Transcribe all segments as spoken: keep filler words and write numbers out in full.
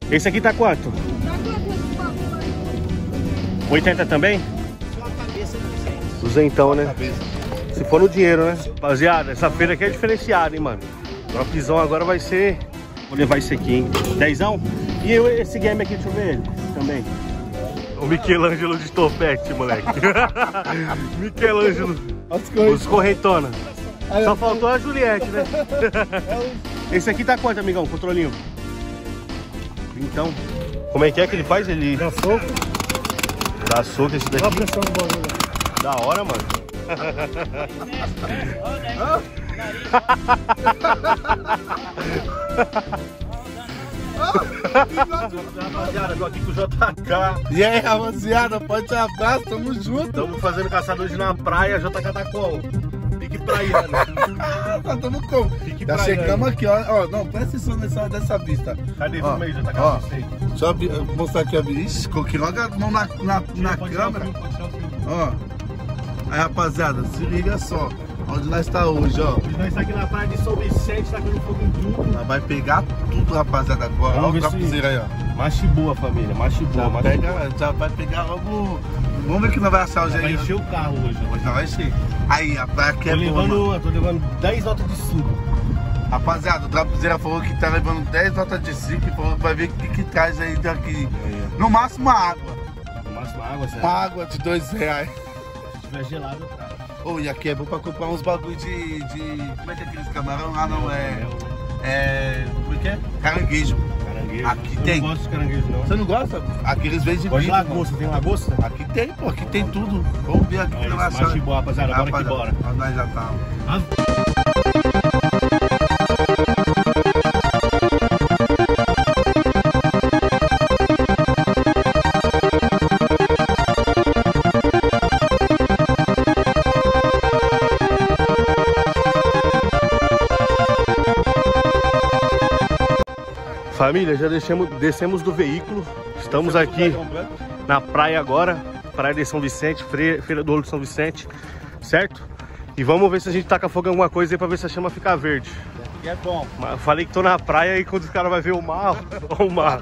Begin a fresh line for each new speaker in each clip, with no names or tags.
Esse aqui tá quanto? oitenta também?
Só a cabeça duzentos.
Duzentão, né? Se for no dinheiro, né? Rapaziada, essa feira aqui é diferenciada, hein, mano. Dropzão agora vai ser... Vou levar esse aqui, hein? Dezão? E eu, esse game aqui, deixa eu ver ele também. O Michelangelo de topete, moleque. Michelangelo. Os correntona. Só faltou a Juliette, né? Esse aqui tá quanto, amigão? Controlinho. Então, como é que é que ele faz? Ele
Dá soco.
Dá soco esse daqui.
Dá pressão no bagulho.
Da hora, mano. Rapaziada, tô aqui com o J K.
E aí, rapaziada, pode te abraço, tamo junto.
Estamos fazendo caçadores na praia, J K tá como? Pique praiano.
Tá, tamo como?
Pique
Já
praiano.
chegamos aqui, ó. Ó, não, presta atenção nessa, dessa vista.
Cadê?
Ó,
Vamos aí, J K.
ó, deixa eu abrir- eu mostrar aqui a vista. Ixi, coloquei logo a mão na, na, na câmera. Ó. Aí, rapaziada, se liga só. Onde nós tá hoje, ó.
Nós tá aqui na praia de São Vicente, tá com fogo em tudo.
Nós vai pegar tudo, rapaziada, agora. Olha o trapuzeiro aí, ó.
Machi boa, família. Machi boa.
Já,
machi
pega,
boa.
já vai pegar logo. Vamos ver que não vai achar o
Vai
jeito.
encher o carro hoje.
Hoje não vai encher. Aí, a praia aqui
Tô
é boa, mano.
levando, tô levando dez notas de cinco.
Rapaziada, o Trapuzeira falou que tá levando dez notas de cinco e falou que vai ver o que, que traz aí daqui.
É.
No máximo uma água.
No máximo água, sério.
Uma água de dois reais.
Se tiver gelado, eu trago.
Oh, e aqui é bom pra comprar uns bagulho de, de... Como é que é aqueles camarão? Ah, não, é... É... Como é que é? Caranguejo.
Caranguejo.
Aqui
eu
tem.
não gosto de caranguejo, não.
Você não gosta? Aqui eles vendem
Gosto de
vidro,
lagosta. Tem lagosta?
mano. Aqui tem, pô. Aqui tem tudo. Vamos ver aqui.
Olha
Não vai
esse
achar.
machi boa, rapaziada. Bora que
Rapaziada,
bora.
Nós já tá.
Família, já descemos, descemos do veículo. Estamos aqui na praia agora. Praia de São Vicente, Feira do Ouro de São Vicente. Certo? E vamos ver se a gente taca fogo em alguma coisa aí pra ver se a chama fica verde.
E é bom.
Mas eu falei que tô na praia e quando os caras vão ver o mar, ou o mar.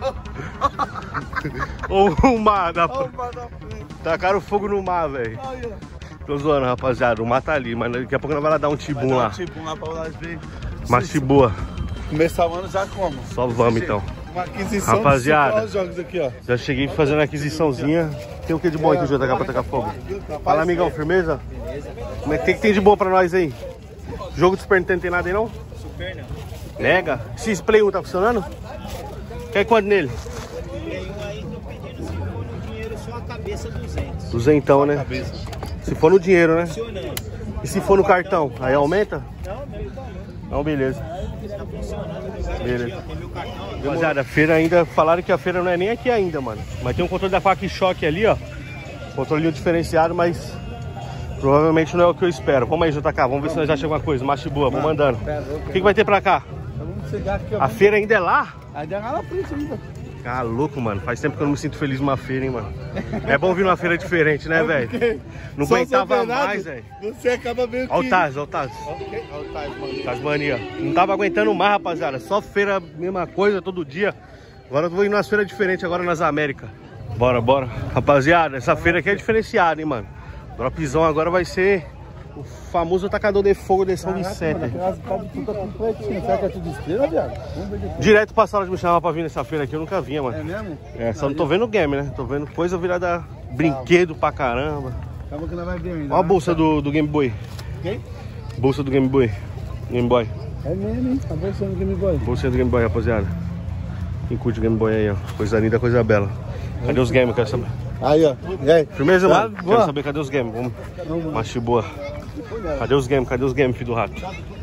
Ou o mar da praia. Tacaram fogo no mar, velho. Tô zoando, rapaziada. O mar tá ali, mas daqui a pouco nós vamos lá dar um tibum lá.
Um tibum lá pra nós ver.
Mas boa.
Começar o ano já como?
Só vamos então.
Uma aquisição.
Rapaziada.
Dos jogos aqui, ó.
Já cheguei fazendo a aquisiçãozinha. Tem o que de bom aqui, J K, pra tacar fogo? Fala, amigão, firmeza? Como é que tem que tem de bom pra nós aí? Jogo do Super Nintendo tem nada aí não?
Super não.
Nega. Esse Play um tá funcionando? Quer quanto nele?
Tem um aí que eu pedindo, se for no dinheiro, só a cabeça duzentos.
Duzentão, né?
Cabeça.
Se for no dinheiro, né?
Funcionando.
E se for no cartão? Aí aumenta?
Não, meu tá não.
Não, beleza.
Tá funcionando.
Beleza.
Tem meu cartão aqui.
Rapaziada, a feira ainda, falaram que a feira não é nem aqui ainda, mano. Mas tem um controle da faca e choque ali, ó. Controlinho diferenciado, mas provavelmente não é o que eu espero. Vamos aí, J K, vamos ver se nós achamos alguma coisa. Machi boa, vamos mandando. O que, que vai ter pra cá?
Vamos chegar aqui, ó.
A feira ainda é lá?
Ainda é lá na frente ainda.
Ah, louco, mano. Faz tempo que eu não me sinto feliz numa feira, hein, mano. É bom vir numa feira diferente, né, velho? Não
Só
aguentava
Bernardo,
mais, velho.
Você acaba meio que...
Olha o Taz, olha o Taz.
Olha o Taz, mano.
Tasmania. Não tava aguentando mais, rapaziada. Só feira, mesma coisa, todo dia. Agora eu vou indo nas feiras diferentes agora nas Américas. Bora, bora. Rapaziada, essa feira aqui é diferenciada, hein, mano. Dropzão agora vai ser o famoso atacador de fogo de São Vicente.
As casas tudo completinho. Será que é tudo estrela, viado? Vamos ver depois.
Direto passaram de me chamar pra vir nessa feira aqui, eu nunca vinha, mano.
É mesmo?
É, só não tô vendo game, né? Tô vendo coisa virada brinquedo pra caramba.
Calma que não vai ver ainda.
Olha a bolsa do, do Game Boy.
Quem?
Bolsa do Game Boy. Game Boy.
É mesmo, hein? A bolsa do Game Boy.
Bolsa do Game Boy, rapaziada. Quem curte Game Boy aí, ó. Coisa linda, coisa bela. Cadê os games? Quero saber.
Aí, ó. E aí?
Firmeza,
Tá,
mano?
boa.
Quero saber cadê os games. Vamos. Machi boa. Cadê os games? Cadê os games, filho do rato?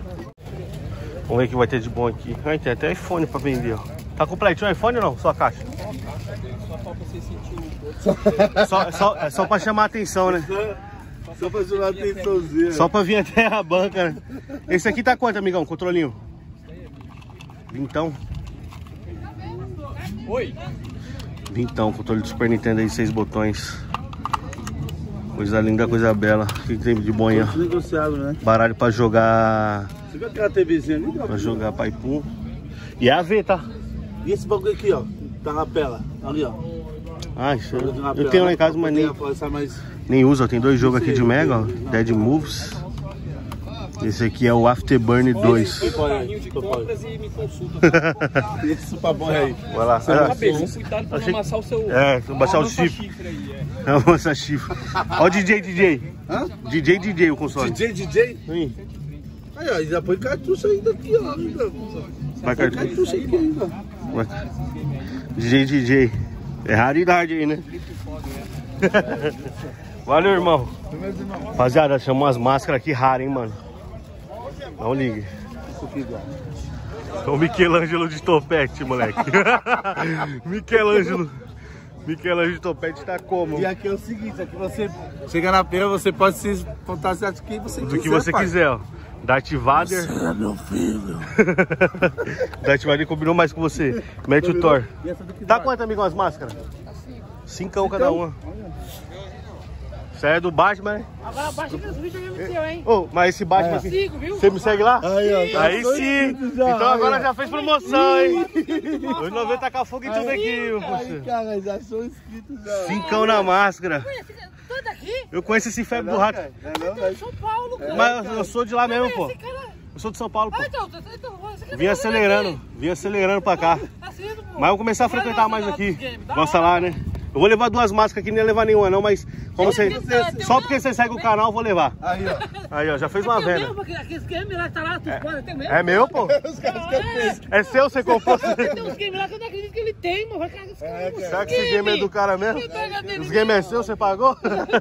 Vamos ver o que vai ter de bom aqui. Ai, tem até iPhone pra vender, ó. Tá completinho o iPhone ou não? Só a caixa? Só, só, é só pra chamar a atenção, né?
Só pra chamar a atençãozinha.
Só pra vir até a banca, né? Esse aqui tá quanto, amigão? Controlinho? Vintão.
Oi.
Vintão, controle do Super Nintendo aí, seis botões. Coisa linda, coisa bela. O que tem de bom aí, ó?
Negociado, né?
Baralho pra jogar.
Você viu aquela TVzinha ali?
Pra jogar paipum. E é A V, tá?
E esse bagulho aqui, ó? Tá na pela. Ali, ó.
Ah, isso
Tá
eu,
na
eu
pela,
tenho lá em
né?
casa, mas nem,
mais...
nem uso. Ó. Tem dois jogos aqui de Mega, ó. Dead Moves. Esse aqui é o Afterburn dois.
Carrinho de compras e me consulta.
Esse super bom aí.
Vai lá.
Cabeça, cuidado pra não
Achei-
amassar o seu...
É, vou baixar o
Avança
chifre.
aí, é.
É o nossa chifre. Ó o D J, D J.
Hã?
D J, D J o console.
D J, D J?
Sim.
Aí, ó, já põe cartucho ainda aqui, ó. Ainda.
Vai,
Põe
cartucho.
cartucho aqui ainda.
Vai. D J, D J. É raridade aí, né? Valeu, irmão. Rapaziada, chamou umas máscaras aqui raras, hein, mano. Não ligue. É o Michelangelo de topete, moleque. Michelangelo. Michelangelo de topete tá como?
E aqui é o seguinte, aqui você chega na feira, você pode se fantasiar de quem você quiser.
Do que você
pai.
quiser, ó. Darth Vader.
Você é meu filho.
Darth Vader combinou mais com você. Mete o Thor.
E essa daqui
Tá
vai?
quanto, amigão, as máscaras? Cincão cada uma. Isso aí é do Batman, né?
Agora baixa que os vídeos é meu, hein?
Ô, mas esse Batman aqui,
Sigo, viu?
você me segue lá?
Aí, ó, tá
Aí
dois
sim!
inscritos já,
Então
aí,
agora
ó.
já fez promoção, hein? Os noventa tacar fogo em tudo aqui,
Aí,
você.
cara, já sou inscrito já.
Cincão na máscara.
Todo aqui?
Eu conheço esse febre do rato.
Não, não,
Tô em São Paulo, cara.
Mas eu sou de lá mesmo, pô.
Esse cara...
Eu sou de São Paulo, pô.
Ah, então, então, você quer
Vim acelerando, vim acelerando pra cá.
Assim, pô.
Mas eu vou começar a frequentar mais aqui. Gosta lá, né? Eu vou levar duas máscaras aqui, nem ia levar nenhuma não, mas como você... Só porque você segue o canal, eu vou levar.
Aí, ó.
Aí, ó, já fez uma
Tem
venda.
mesmo, porque aqueles games lá que tá lá, tu pode, tem mesmo.
É meu, pô?
Os caras querem
É seu, você comprou?
Tem uns games lá que eu não acredito que ele tem, mano. Vai cagar esse cara.
Será que esse game é do cara mesmo? Os games é seu, você pagou?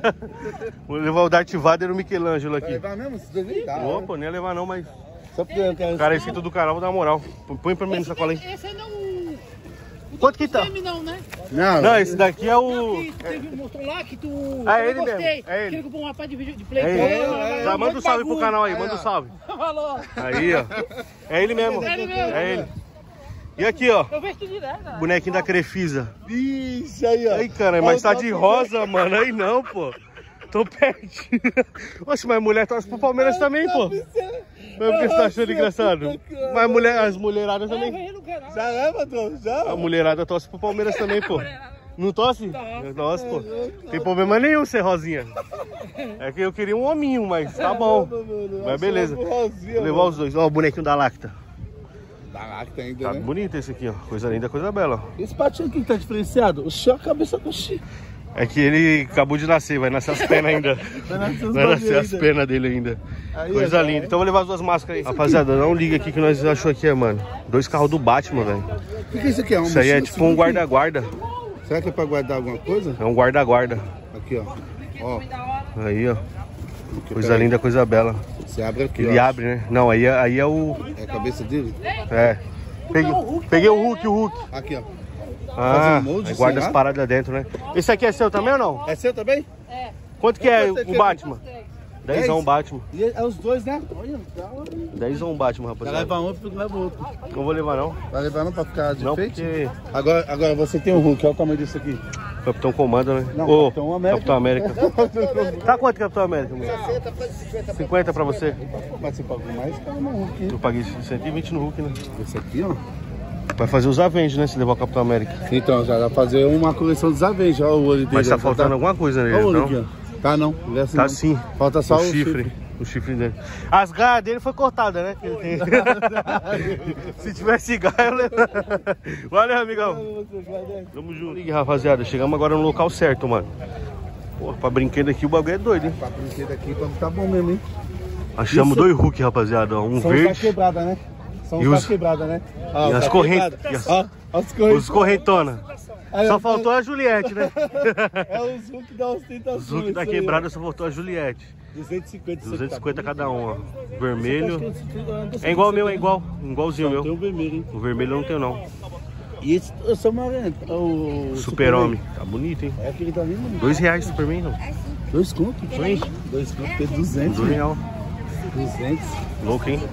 Vou levar o Darth Vader e o Michelangelo aqui.
levar mesmo? Esses dois nem dá,
Ô,
né?
pô, nem ia levar não, mas...
Só porque eu quero...
Cara, esse do canal, vou dar uma moral. Põe pra mim nessa cola aí.
Esse aí não... o
Quanto que tá?
game não, né?
Não,
Não, esse daqui é
Não,
o...
que tu teve, mostrou lá que tu...
Ah,
eu
ele
gostei,
mesmo, é ele.
Que ele comprou uma parte de vídeo de play.
É
com
ele.
ele,
Já
um
manda
monte
um
de
salve pro
bagulho.
canal aí, manda um salve.
Falou.
Aí, ó. É ele mesmo.
É ele mesmo.
É ele. E aqui, ó.
Eu vejo tudo direto, cara.
Bonequinho da Crefisa.
Ixi, aí, ó.
Aí, cara, mas tá de rosa, mano. Aí não, pô. Tô pertinho. Oxe, mas mulher torce pro Palmeiras também, pô. Mas por que você tá achando engraçado? Mas mulher, as mulheradas
Eu
também.
vejo no canal.
Já leva, Dom? Já?
A mulherada torce pro Palmeiras também, pô. Não torce? Nossa, pô. Tem problema nenhum ser rosinha. É que eu queria um hominho, mas tá bom. Mas beleza. Vou levar os dois. Ó, o bonequinho da Lacta.
Caraca, ainda,
Tá
né?
bonito esse aqui, ó. Coisa linda, coisa bela. ó.
Esse patinho aqui que tá diferenciado, o senhor a cabeça com o Chico.
É que ele acabou de nascer, vai nascer as pernas ainda.
Vai nascer os
Vai nascer
bagulho
as
ainda.
pernas dele ainda.
Aí,
Coisa
ó,
linda. Então eu vou levar as duas máscaras aí. Rapaziada, não liga aqui que nós achou aqui, mano. Dois carros do Batman, velho.
O que, que é isso aqui? É uma
Isso aí é
mochila
tipo um
assim?
guarda-guarda.
Será que é pra guardar alguma coisa?
É um guarda-guarda.
Aqui, ó. Ó,
Aí, ó. Coisa linda, coisa bela.
você abre aqui,
Ele
ó.
abre, né? Não, aí, é- aí é o...
É a cabeça dele?
É. Peguei, peguei o Hulk, o Hulk.
Aqui, ó.
Ah,
um molde,
aí guarda
será?
as paradas dentro, né? Esse aqui é seu também ou não?
É seu também?
Quanto que é
Quanto que
o
é?
Batman? Dez um
Dez?
Batman.
E é os dois, né? Olha, da hora.
Dez um Batman,
Já
rapaziada.
leva um, porque leva outro.
Não vou levar não.
Vai levar não pra ficar de
Não,
enfeite?
porque
Agora, agora você tem o Hulk, olha o tamanho disso aqui.
Capitão comanda, né?
Não,
Ô,
Capitão América.
Capitão América. Tá quanto Capitão América, mano? cinquenta pra você.
Mas você pagou mais, cara, no Hulk. hein?
Eu paguei cento e vinte no Hulk, né?
Esse aqui, ó.
Vai fazer os Avengers, né? Se levar o Capitão América.
Então, já dá pra fazer uma coleção dos Avengers. Olha o olho dele.
Mas tá
ó,
faltando alguma coisa nele,
Olha o olho
não?
aqui, ó. Tá não. Não é assim,
Tá
não.
sim.
Falta só
o
o
chifre.
chifre.
O chifre dele. As garras dele foi cortada, né? Que ele tem. Se tivesse garra, eu levo. Valeu, amigão. Tamo junto. E, rapaziada, chegamos agora no local certo, mano. Pô, pra brinquedo aqui o bagulho é doido, hein?
Pra brinquedo aqui, tá bom mesmo, hein?
Achamos
Isso-
dois Hulk, rapaziada. ó. Um
São os da
verde
quebrada, né? São
E
os
os-
da quebrada, né? Ó,
e
os
as
da
correntes.
quebrada.
e as-
Ó, ó, os correntes.
Os correntona.
Aí,
Só
ó,
faltou a Juliette, né?
É os Hulk da ostentação.
Os Hulk da
isso aí, ó.
quebrada só faltou a Juliette.
duzentos e cinquenta.
duzentos e cinquenta cada um, ó.
Acho
Vermelho.
que
É igual o meu, é igual. Igualzinho o
Tem
meu.
o vermelho, hein?
O vermelho eu não tenho, não.
E esse, eu sou moreno. O
Super-Homem. Tá bonito, hein?
É aquele dali, mano.
Dois reais Superman, não.
Dois contos?
Sim.
Dois contos, tem duzentos.
Dois real.
duzentos.
Louco, hein?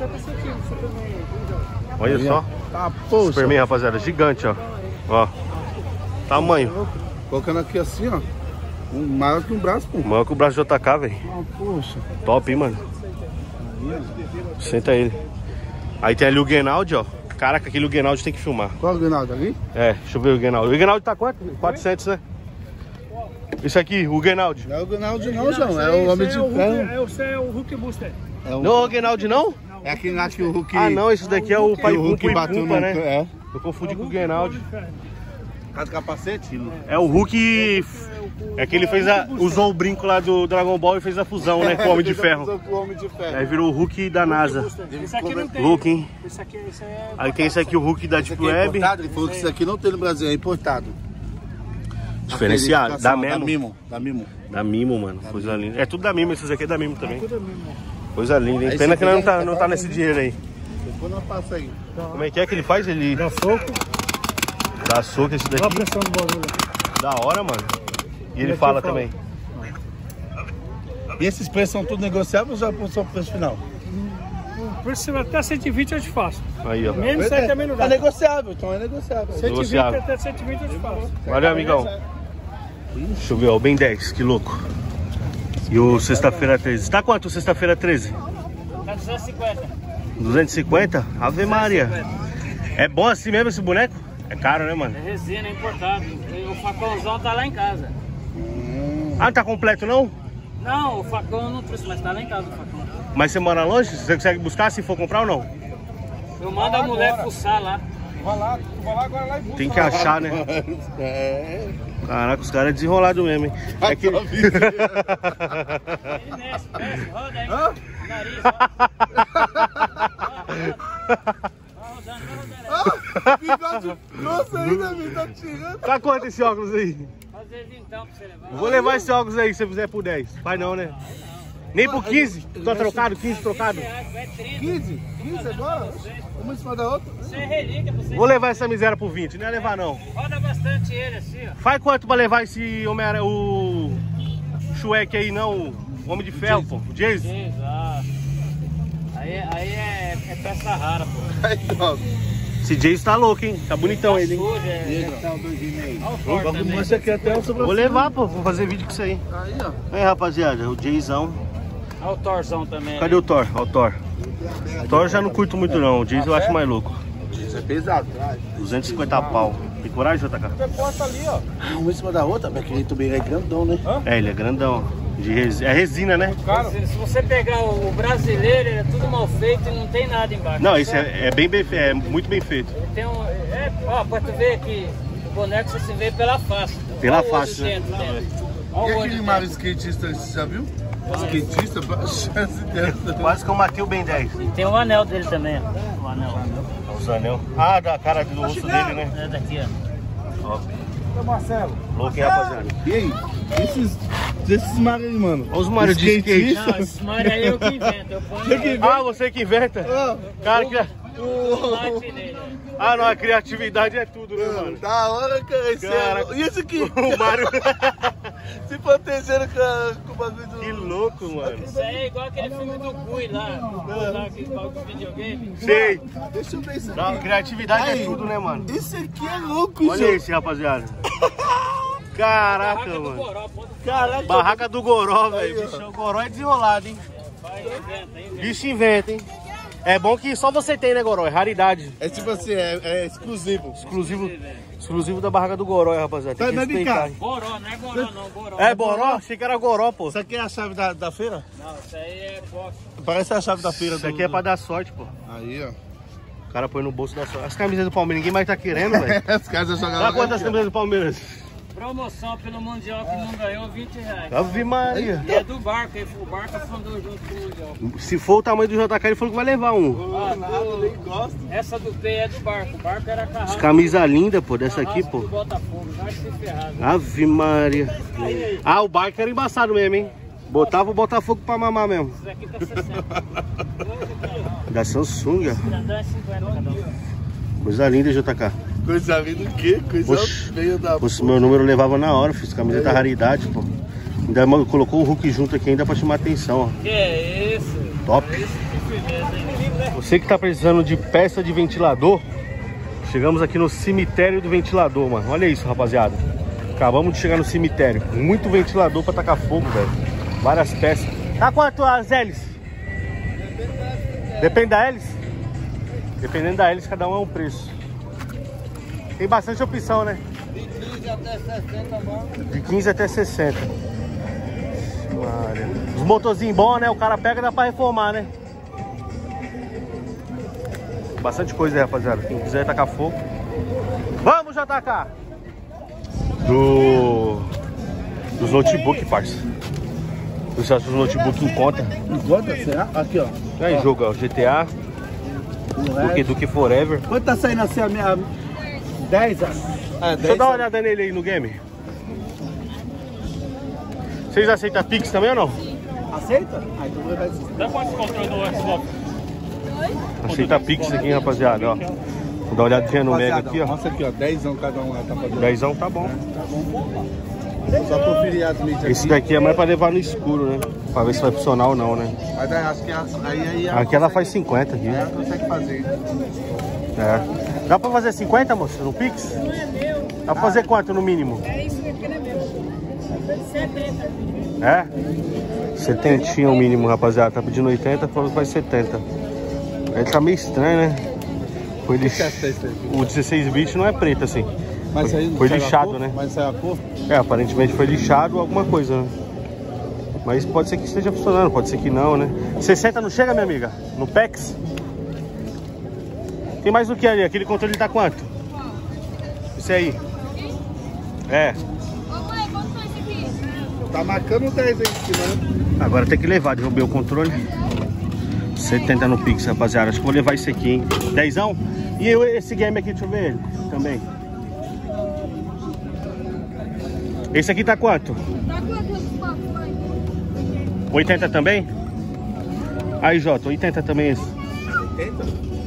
Olha só.
Tá, poxa.
Superman, rapaziada. Gigante, ó. Ó. Tamanho.
Colocando aqui assim, ó. Um maior que um braço, pô.
Maior que o braço de J K, velho.
Ah, poxa.
Top, hein, mano. Senta ele. Aí tem ali o Genaldi, ó. Caraca, aquele Huguenaldo tem que filmar.
Qual é o Guinaldo ali?
É, deixa eu ver o Huguenaldo. O Huguenaldo tá quanto? quatrocentos, né? Isso aqui, o Huguenaldo.
Não é o Guinaldo não, João. É o Homem de Ferro.
É o, é o Hulk Booster.
É o...
Não, o Huguenaldo não?
É aquele lá que o Hulk...
Ah, não, esse daqui é o Pai
que o Hulk
Pumpa e
bateu
Pumpa,
no...
né?
É.
Eu confundi com o Huguenaldo.
Cada capacete?
É o Hulk... É que ele fez a... usou o brinco lá do Dragon Ball e fez a fusão, né? Com o Homem de Ferro.
Com o Homem de Ferro.
Aí virou o Hulk da NASA.
Esse aqui não tem.
Hulk, hein?
Esse aqui, esse é...
Aí tem esse aqui, o Hulk da
Esse
Deep
aqui é
Web.
importado? Ele falou que isso aqui não tem no Brasil, é importado.
Diferenciado. Da
Da
Memo.
Mimo. Da Mimo.
Da Mimo, mano. Coisa linda. É tudo da Mimo, esses aqui é da Mimo também.
Tudo mesmo.
Coisa linda, hein?
Aí
Pena
esse
que nós não
aqui é-
tá, não tá nesse dinheiro aí.
Depois nós passa aí.
Como é que é que ele faz? Ele
Dá soco,
dá soco esse
dá a
daqui.
pressão do bagulho.
Da hora, mano. E ele
aqui
fala
eu falo.
também.
E esses preços são tudo negociáveis ou já são o preço final?
Por isso, até cento e vinte eu te faço.
Aí, ó.
Menos isso aí também não
É
dá.
negociável, então é negociável.
cento e vinte
negociável.
até cento e vinte eu te faço.
Valeu, amigão. Deixa eu ver, ó. O Ben dez, que louco. E o sexta-feira treze. Tá quanto sexta-feira treze?
Tá duzentos e cinquenta.
duzentos e cinquenta? Ave Maria. É bom assim mesmo esse boneco? É caro, né, mano?
É resina, é importado. O facãozão tá lá em casa.
Ah, não tá completo, não?
Não, o facão eu não trouxe, mas tá lá em casa o facão.
Mas você mora longe? Você consegue buscar se for comprar ou não?
Eu mando a mulher fuçar lá.
Vai lá, vai lá agora lá e busca.
Tem que achar, né?
É.
Caraca, os caras é desenrolado mesmo, hein? É que...
Ele mexe, mexe, roda aí. Nariz, ó.
Bigode grosso ainda, me tá tirando.
Tá quanto esse óculos aí?
Fazer então pra você levar.
Vou levar esse óculos aí se você fizer por dez. Vai não, né? Nem por quinze? Tô trocado? quinze trocado?
Vai trinta.
quinze? quinze agora? Uma em cima da outra?
Isso é relíquia pra você.
Vou levar essa miséria por vinte, não ia levar não.
Roda bastante ele assim, ó.
Faz quanto pra levar esse Homem-Aranha, o Shrek aí não, o Homem de Ferro, pô, o Jason?
Exato. Aí, aí é, é peça rara, pô.
Aí, ó.
Esse Jason tá louco, hein? Tá bonitão ele, hein?
Suja, é.
E aí, tá um doidinho aí.
Olha o forte também.
Esse aqui até o sobrancelha.
Vou levar, pô, vou fazer vídeo com isso aí.
Aí, ó.
Aí, rapaziada, o Jason.
Olha o Thorzão também.
Cadê o Thor? Olha o Thor. O Thor eu já não curto muito não, o Jason eu acho mais louco.
Isso é pesado.
duzentos e cinquenta pau. Tem coragem, J K?
Uma em cima da outra, porque ele também é grandão, né?
É, ele é grandão. De res... É resina, né?
Se, se você pegar o brasileiro, ele é tudo mal feito e não tem nada embaixo.
Não, esse é, é bem bem feito, é muito bem feito.
Ele tem um. É, ó, pra tu ver que o boneco você se vê pela face.
Pela
Olha o olho
face, né?
dentro, dentro.
E
Olha o olho
aquele
dentro.
mar skatista, você já viu? Skatista, chance dessa.
Quase que eu matei o Ben dez.
E tem o anel dele também, ó. O anel.
Os anel. Ah, da cara do rosto dele, né?
É daqui, ó.
Top.
Marcelo.
Louco, hein, rapaziada?
E aí? Esses, esses mares aí, mano.
Olha os Mario de skate.
Não, esse Mario aí eu que invento. Eu ponho
Ah, você que inventa? Cara, que...
o light nele.
Ah, não, a criatividade é tudo, né, mano?
Da hora, cara. Esse
Caraca.
é... E esse aqui?
O Mario...
Se protegendo com, a- com o bagulho do...
Que louco, mano.
Isso aí é igual aquele filme do Gui lá. Do Gui lá, aquele bagulho de videogame.
Sei.
Deixa eu ver isso
Não,
aqui.
criatividade
Aí.
é tudo, né, mano?
Esse aqui é louco,
Olha
João.
esse, rapaziada. Caraca,
Barraca do
mano.
Goró, pô.
Caraca.
Barraca do Goró, velho.
Aí, ó.
Bicho, o Goró é desenrolado, hein?
Vai, inventa, inventa.
Bicho inventa, hein? É bom que só você tem, né, Goró? É raridade.
É tipo assim, é, é exclusivo.
Exclusivo, exclusivo da barraca do Goró, hein, rapaziada. Tem que
Vai, vai, vem
respeitar,
cá.
hein?
Goró, não é Goró não, Goró.
É Boró? Achei que era Goró, pô.
Isso aqui é a chave da, da feira?
Não, isso aí é boxe.
Parece a chave da feira.
Isso aqui é pra dar sorte, pô.
Aí, ó.
O cara põe no bolso da sorte. As camisas do Palmeiras, ninguém mais tá querendo, velho.
As casas jogam
Dá quantas camisas do Palmeiras?
Promoção pelo Mundial que não ganhou, vinte reais.
Ave Maria.
E é do barco, aí o barco afundou junto com o Mundial.
Se for o tamanho do J K, ele falou que vai levar um.
Ah,
Nada, nem gosto.
essa do P é do barco, o barco era carrasco.
Camisa linda, pô, dessa aqui,
carrasco do
pô.
Botafogo, vai se ferrar.
Ave Maria. Ah, o barco era embaçado mesmo, hein? Botava o Botafogo pra mamar mesmo.
Isso aqui tá sessenta.
Da Samsung, ó.
Cidadão é cinquenta cada um.
Coisa linda, J K.
Coisa linda o quê? Coisa
Oxe,
feia da...
Esse meu número eu levava na hora, fiz camisa da raridade, pô. Ainda mano, colocou o Hulk junto aqui ainda pra chamar atenção,
Que é isso?
ó. Top.
Que firmeza, hein?
Você que tá precisando de peça de ventilador, chegamos aqui no cemitério do ventilador, mano. Olha isso, rapaziada. Acabamos de chegar no cemitério. Muito ventilador pra tacar fogo, velho. Várias peças. Tá quanto as hélices? Depende da hélice? Dependendo da hélice, cada um é um preço. Tem bastante opção, né?
De quinze até sessenta, mano.
De quinze até sessenta. Maria. Os motorzinhos bons, né? O cara pega e dá pra reformar, né? Bastante coisa aí, rapaziada. Quem quiser tacar fogo. Vamos, J K! Do... Dos notebook, parça. Os seus notebook em conta.
Em conta? Será? Aqui, ó.
É em jogo, ó. G T A. Duke Duke Forever.
Quanto tá saindo assim a minha... dez? Ah,
Deixa eu dar uma olhada nele aí no game. Vocês aceitam Pix também ou não?
Aceita? Ah, então vou levar esse.
Dá quantos controles do Xbox?
Aceita Pix aqui, rapaziada, ó. Vou dar uma olhadinha no Mega aqui, ó.
Nossa, aqui, ó. dezão cada um lá tá fazendo.
Dezão tá bom.
Só conferir as mídias aqui.
Esse daqui é mais pra levar no escuro, né? Pra ver se vai funcionar ou não, né?
Mas aí, acho que as- aí, aí
Aqui ela faz cinquenta aqui.
Aí ela consegue fazer.
É. Dá pra fazer cinquenta, moça, no Pix? Dá pra fazer quanto no mínimo?
É isso aqui, não é meu. setenta.
É? Setentinha o mínimo, rapaziada. Tá pedindo oitenta, falou que faz setenta. Ele tá meio estranho, né? Foi lix... O dezesseis bits não é preto assim.
Mas
Foi,
aí não
foi
saiu a
lixado,
cor?
né?
Mas saiu a cor?
É, aparentemente foi lixado ou alguma coisa, né? Mas pode ser que esteja funcionando, pode ser que não, né? sessenta não chega, minha amiga? No Pex? Tem mais do que ali? Aquele controle tá quanto? Esse aí. É.
Ô mãe, quanto foi isso aqui?
Tá marcando dez aí em cima, né?
Agora tem que levar, derrubei o controle. setenta no Pix, rapaziada. Acho que vou levar esse aqui, hein? Dezão? E eu, esse game aqui, deixa eu ver ele também. Esse aqui tá quanto?
Tá quanto o Xbox, mãe?
oitenta também? Aí, Jota, oitenta também esse.
oitenta?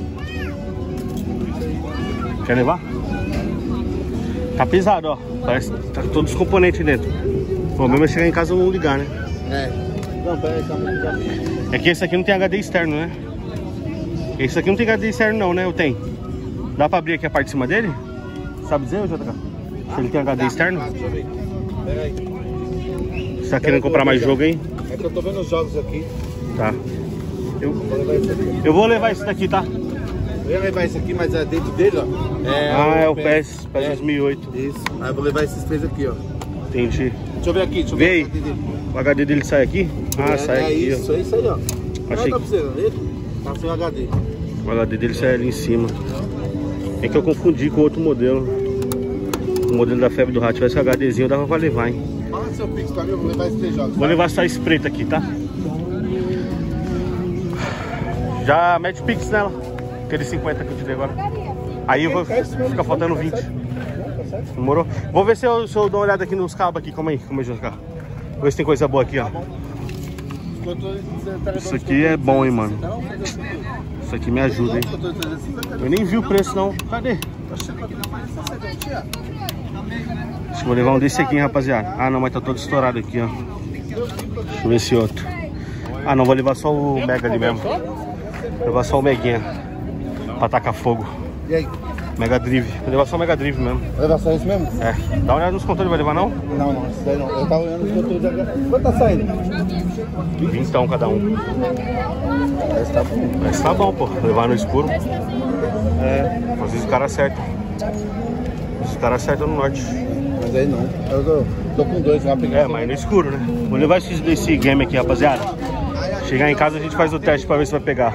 Quer levar? Tá pesado, ó. Parece que tá todos os componentes dentro. O problema é chegar em casa e não ligar, né?
É. Não, pera aí, calma aí, calma aí.
É que esse aqui não tem H D externo, né? Esse aqui não tem H D externo não, né? Eu tenho. Dá pra abrir aqui a parte de cima dele? Sabe dizer, J K? Se ele tem H D externo?
Deixa eu ver. Pera aí.
Você tá querendo comprar mais jogo, hein?
É que eu tô vendo os jogos aqui.
Tá. Eu,
Vou levar esse aqui.
eu vou levar esse daqui, tá?
Eu ia levar esse aqui, mas é dentro dele, ó. É
Ah, é o P E S, P E S dois mil e oito.
Isso. Aí eu vou levar esses três aqui, ó.
Entendi.
Deixa eu ver aqui, deixa eu
Vê
ver
aí.
o H D dele.
O H D dele sai aqui? Ah,
é,
sai
é
aqui,
isso, é isso aí, ó.
Achei
Achei...
que-
Tá precisando, ele? Tá sem o H D.
ó. O H D dele sai ali em cima. É que eu confundi com outro modelo. O modelo da Febre do Rato tivesse HDzinho, dava pra levar, hein?
Fala seu Pix pra mim, eu vou levar esses três jogos.
Vou levar só esse preto aqui, tá? Já mete Pix nela. Aquele cinquenta que eu te dei agora. Aí eu vou ficar faltando vinte. Demorou? Vou ver se eu, se eu dou uma olhada aqui nos cabos aqui. Calma aí, calma aí, J K. Vou ver se tem coisa boa aqui, ó. Isso aqui é bom, hein, mano. Isso aqui me ajuda, hein. Eu nem vi o preço, não. Cadê? Acho que vou levar um desse aqui, hein, rapaziada. Ah, não, mas tá todo estourado aqui, ó. Deixa eu ver esse outro. Ah, não, vou levar só o Mega ali mesmo. Vou levar só o Meguinha pra tacar fogo.
E aí?
Mega Drive. Vou levar só o Mega Drive mesmo.
Vai levar só esse mesmo?
É. Dá uma olhada nos controles, vai levar não?
Não, não, esse daí não. Eu tava olhando os controles agora. Quanto tá saindo?
Vintão cada um.
Esse tá bom.
Mas tá bom, pô. Levar no escuro.
É,
Às vezes o cara acerta. Os caras acertam no norte.
mas aí não. Eu tô, tô com dois lá pegando.
É, mas no escuro, né? Vou levar esse, esse game aqui, rapaziada. Chegar em casa a gente faz o teste pra ver se vai pegar.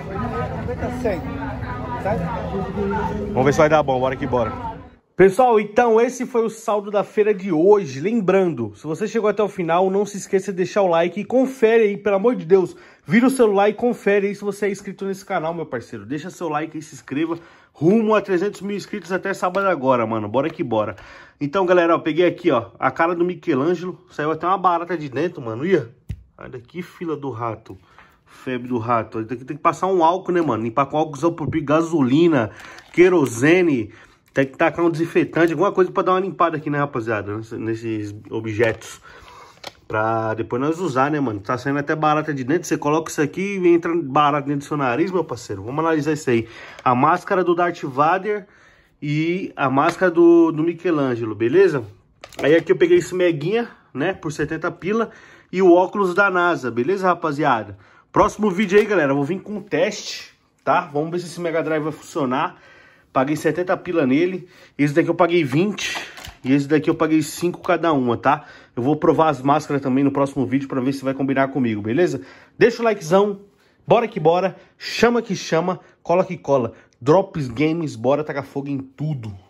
Vamos ver se vai dar bom, bora que bora. Pessoal, então esse foi o saldo da feira de hoje. Lembrando, se você chegou até o final, não se esqueça de deixar o like e confere aí, pelo amor de Deus. Vira o celular e confere aí se você é inscrito nesse canal, meu parceiro. Deixa seu like e se inscreva. Rumo a trezentos mil inscritos até sábado agora, mano. Bora que bora. Então, galera, ó, peguei aqui, ó, a cara do Michelangelo. Saiu até uma barata de dentro, mano. Ia. Olha daqui, fila do rato. Febre do rato. Daqui tem que passar um álcool, né, mano? Limpar com álcool isopropílico, gasolina, querosene. Tem que tacar um desinfetante, alguma coisa pra dar uma limpada aqui, né, rapaziada? Nesses objetos. Pra depois nós usar, né, mano? Tá saindo até barata de dentro. Você coloca isso aqui e entra barata dentro do seu nariz, meu parceiro. Vamos analisar isso aí. A máscara do Darth Vader e a máscara do, do Michelangelo, beleza? Aí aqui eu peguei esse Meguinha, né, por setenta pila. E o óculos da NASA, beleza, rapaziada? Próximo vídeo aí, galera, eu vou vir com um teste. tá? Vamos ver se esse Mega Drive vai funcionar. Paguei setenta pila nele. Esse daqui eu paguei vinte. E esse daqui eu paguei cinco cada uma, tá? Eu vou provar as máscaras também no próximo vídeo pra ver se vai combinar comigo, beleza? Deixa o likezão. Bora que bora. Chama que chama. Cola que cola. Drops Games. Bora tacar fogo em tudo.